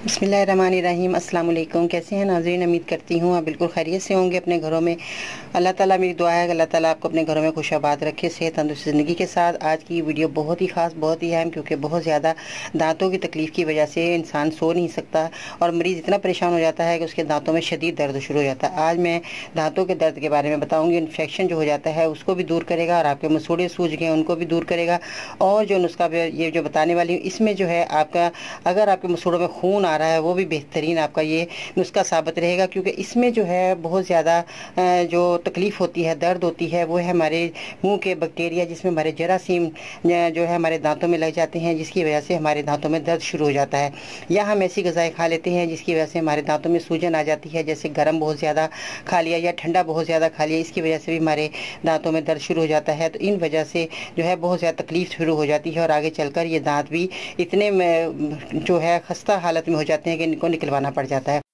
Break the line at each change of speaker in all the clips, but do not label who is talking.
बिस्मिल्लाहिर्रहमानिर्रहीम। अस्सलाम वालेकुम। कैसे हैं नाज़रीन? उम्मीद करती हूँ आप बिल्कुल खैरियत से होंगे अपने घरों में। अल्लाह ताला, मेरी दुआ है कि अल्लाह ताला आपको अपने घरों में खुशाबाद रखे, सेहत तंदुरुस्त ज़िंदगी के साथ। आज की वीडियो बहुत ही ख़ास, बहुत ही अहम, क्योंकि बहुत ज़्यादा दांतों की तकलीफ़ की वजह से इंसान सो नहीं सकता और मरीज़ इतना परेशान हो जाता है कि उसके दांतों में शदीद दर्द शुरू हो जाता है। आज मैं दांतों के दर्द के बारे में बताऊँगी। इन्फेक्शन जो हो जाता है उसको भी दूर करेगा और आपके मसूड़े सूज गए उनको भी दूर करेगा। और जो नुस्खा ये जो बताने वाली हूँ इसमें जो है आपका, अगर आपके मसूड़ों में खून आ रहा है वो भी बेहतरीन आपका ये नुस्खा साबित रहेगा, क्योंकि इसमें जो है बहुत ज़्यादा जो तकलीफ़ होती है, दर्द होती है, वो है हमारे मुंह के बैक्टीरिया, जिसमें हमारे जरासीम जो है हमारे दांतों में लग जाते हैं, जिसकी वजह से हमारे दांतों में दर्द शुरू हो जाता है। या हम ऐसी ग़िज़ाएँ खा लेते हैं जिसकी वजह से हमारे दांतों में सूजन आ जाती है, जैसे गर्म बहुत ज़्यादा खा लिया या ठंडा बहुत ज़्यादा खा लिया, इसकी वजह से भी हमारे दांतों में दर्द शुरू हो जाता है। तो इन वजह से जो है बहुत ज़्यादा तकलीफ़ शुरू हो जाती है और आगे चलकर ये दांत भी इतने जो है खस्ता हालत में हो जाते हैं कि इनको निकलवाना पड़ जाता है।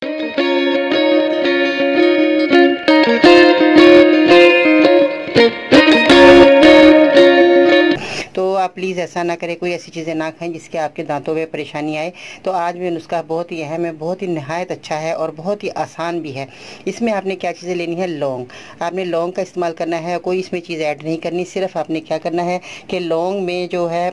तो आप प्लीज़ ऐसा ना करें, कोई ऐसी चीज़ें ना खाएं जिसके आपके दांतों में परेशानी आए। तो आज में नुस्खा बहुत ही अहम है, बहुत ही नहायत अच्छा है और बहुत ही आसान भी है। इसमें आपने क्या चीज़ें लेनी है? लौंग। आपने लौंग का इस्तेमाल करना है, कोई इसमें चीज़ ऐड नहीं करनी। सिर्फ आपने क्या करना है कि लौंग में जो है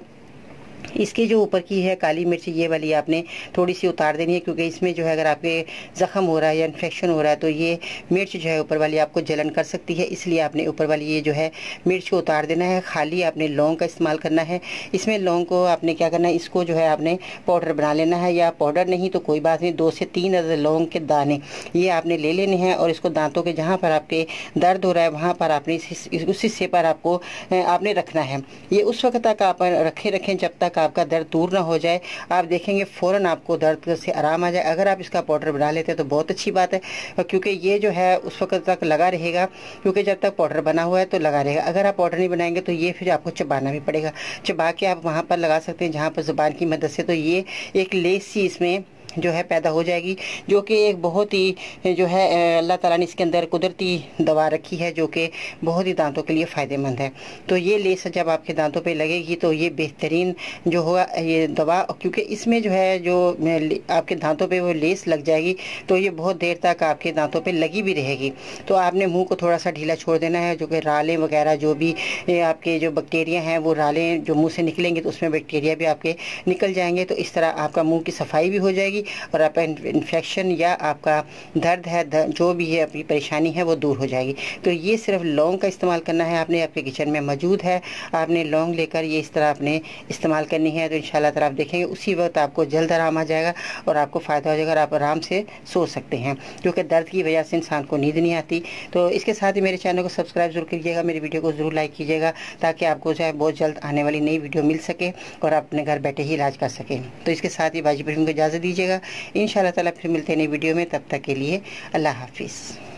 इसकी जो ऊपर की है काली मिर्च, ये वाली आपने थोड़ी सी उतार देनी है, क्योंकि इसमें जो है अगर आपके ज़ख़म हो रहा है या इन्फेक्शन हो रहा है तो ये मिर्च जो है ऊपर वाली आपको जलन कर सकती है, इसलिए आपने ऊपर वाली ये जो है मिर्च को उतार देना है। खाली आपने लौंग का इस्तेमाल करना है। इसमें लौंग को आपने क्या करना है, इसको जो है आपने पाउडर बना लेना है, या पाउडर नहीं तो कोई बात नहीं, 2 से 3 अदद लौंग के दाने ये आपने ले लेने हैं और इसको दांतों के जहाँ पर आपके दर्द हो रहा है वहाँ पर आपने उस हिस्से पर आपको आपने रखना है। ये उस वक्त तक आप रखें जब तक आपका दर्द दूर ना हो जाए। आप देखेंगे फ़ौरन आपको दर्द से आराम आ जाए। अगर आप इसका पाउडर बना लेते हैं तो बहुत अच्छी बात है, क्योंकि ये जो है उस वक्त तक लगा रहेगा, क्योंकि जब तक पाउडर बना हुआ है तो लगा रहेगा। अगर आप पाउडर नहीं बनाएंगे तो ये फिर आपको चबाना भी पड़ेगा। चबा के आप वहाँ पर लगा सकते हैं जहाँ पर ज़ुबान की मदद से, तो ये एक लेस सी इसमें जो है पैदा हो जाएगी, जो कि एक बहुत ही जो है अल्लाह ताला ने इसके अंदर कुदरती दवा रखी है, जो कि बहुत ही दांतों के लिए फ़ायदेमंद है। तो ये लेस जब आपके दांतों पे लगेगी तो ये बेहतरीन जो होगा ये दवा, क्योंकि इसमें जो है जो आपके दांतों पे वो लेस लग जाएगी तो ये बहुत देर तक आपके दांतों पे लगी भी रहेगी। तो आपने मुंह को थोड़ा सा ढीला छोड़ देना है, जो कि रालें वगैरह जो भी आपके जो बैक्टीरिया हैं वो रालें जो मुँह से निकलेंगे तो उसमें बैक्टीरिया भी आपके निकल जाएंगे। तो इस तरह आपका मुँह की सफाई भी हो जाएगी और आपका इन्फेक्शन या आपका दर्द है, जो भी है आपकी परेशानी है वो दूर हो जाएगी। तो ये सिर्फ लौंग का इस्तेमाल करना है। आपने आपके किचन में मौजूद है, आपने लौंग लेकर ये इस तरह आपने इस्तेमाल करनी है। तो इंशाल्लाह ताला आप देखेंगे उसी वक्त आपको जल्द आराम आ जाएगा और आपको फ़ायदा हो जाएगा और आप आराम से सो सकते हैं, क्योंकि दर्द की वजह से इंसान को नींद नहीं आती। तो इसके साथ ही मेरे चैनल को सब्सक्राइब ज़रूर कीजिएगा, मेरी वीडियो को ज़रूर लाइक कीजिएगा, ताकि आपको जो है बहुत जल्द आने वाली नई वीडियो मिल सके और आप अपने घर बैठे ही इलाज कर सकें। तो इसके साथ ही बाजी परवीन को इजाज़त दीजिएगा। इंशाअल्लाह ताला फिर मिलते हैं नई वीडियो में। तब तक के लिए अल्लाह हाफिज़।